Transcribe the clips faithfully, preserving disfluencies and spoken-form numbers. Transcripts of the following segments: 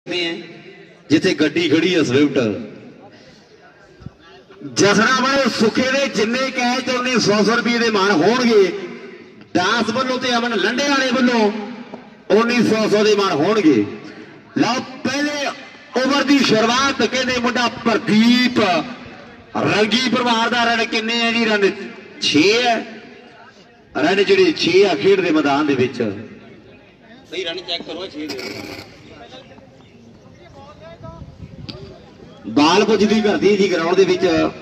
जिथे गड्डी खड़ी है स्विफ्ट जसना वाले सुखे दे जिन्ने कहे तो उन्हें सौ सौ रुपये के मान होणगे दास वालों ते अमन लंडे वाले वालों उन्नी सौ सौ के मान होणगे। लो पहले ओवर की शुरुआत कहते मुंडा प्रदीप रंगी परिवार का रन किन्ने है जी रन छे है रन जी छे आ खेड के मैदान दे विच सही रन चेक करो छे बाल पुजदी करती जी ग्राउंड दे विच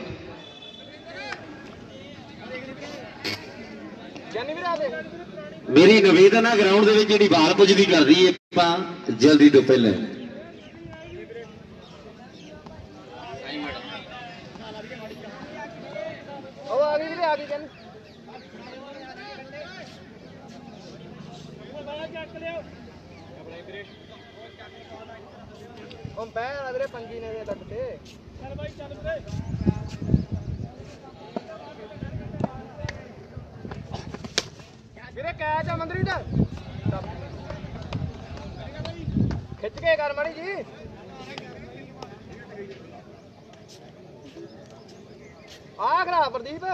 मेरी निवेदन है ग्राउंड दे विच जिहड़ी बाल पुजदी करदी है आपां जल्दी तो पहले पंगी ने लगते चल भाई चल वीरे वीरे कैच है मंदरी दा खिच के कर मड़ी जी आ खड़ा प्रदीप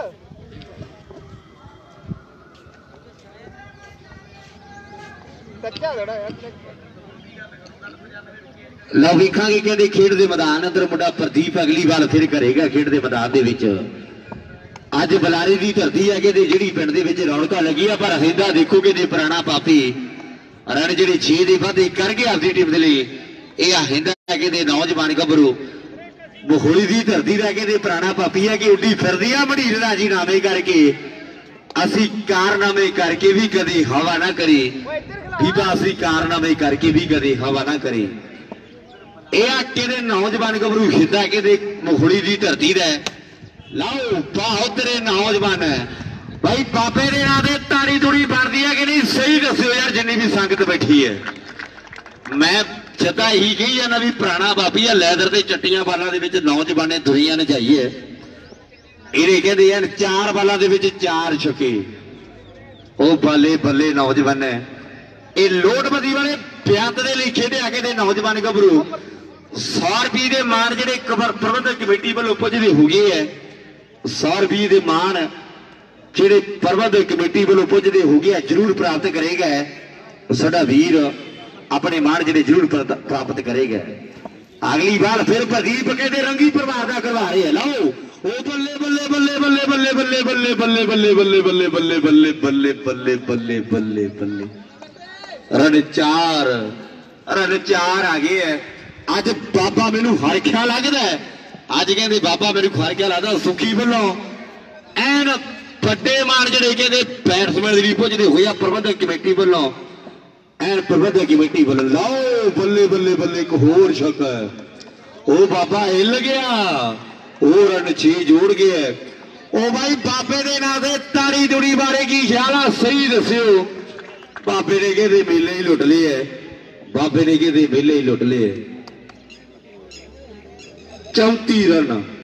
कच्चा थोड़ा यार लो वेखा कहते खेड के मैदान अंदर मुंडा प्रदीप अगली बार फिर करेगा खेड के मैदान के विच अज बलारे की धरती है कि जी पिंड के रौनक लगी है पर हिंदा देखो कि पुराना पापी रन जे छे के वाधे करके आपकी टीम के लिए यह हिंदा है कि नौजवान गभरू बखोली की धरती का कहते पुराना पापी है कि उड्डी फिरदी है मंडीर राजीनामे करके असी कारनामे करके भी कभी हवा ना करी बीबा असी कारनामे करके भी कभी हवा ना करी नौजवान गभरू हिंदा कहते मुखड़ी की धरती है लाओ बहुत तेरे नौजवान है भाई बाबे ने आदे ताड़ी तुड़ी बनती है कि नहीं सही दस्यो यार जिन्नी भी संगत बैठी है मैं जदा ही कही जाना भी पुराना बापी है लैदर के चट्टियां बालों के नौजवान दुनिया नचाई है ये कहते हैं चार बालों के चार छके ओ बल्ले बल्ले नौजवान है ये लोटबंदी वाले ब्यांत के लिए खेडे आके नौजवान गभरू सौ रुपये के मान जे प्रबंधक कमेटी वालों पुजदे हो गए है सौ रुपये के मान जेडे प्रबंधक कमेटी वालों पुजदे हो गए जरूर प्राप्त करेगा साडा वीर अपने मान जेडे जरूर प्राप्त करेगा। अगली बार फिर प्रदीप कहते रंगी परिवार का करवा रहे हैं लाओ ओ बल्ले बल्ले बल्ले बल्ले बल्ले बल्ले बल्ले बल्ले बल्ले बल्ले बल्ले बल्ले बल्ले बल्ले बल्ले बल्ले बल्ले बल्ले रन चार रन चार आ गए है। अज बाबा मैनू हरख्या लगता है अज कहते बाबा मैनू हरख्या लगता सुखी वालों एन बड़े मान जे कहते बैट्समैन भी पुजदे हुए प्रबंधक कमेटी वालों एन प्रबंधक कमेटी वालों लाओ बल्ले बल्ले बल्ले एक होर छक ओ बाबा हिल गया ओ रन छे जोड़ गया ओ भाई बाबे के नाम से ताड़ी तुड़ी बारे की ख्याल है सही दस्यो बाबे ने कहते मेले ही लुट लिए बाबे ने कहते मेले ही लुट लिए चौंती रन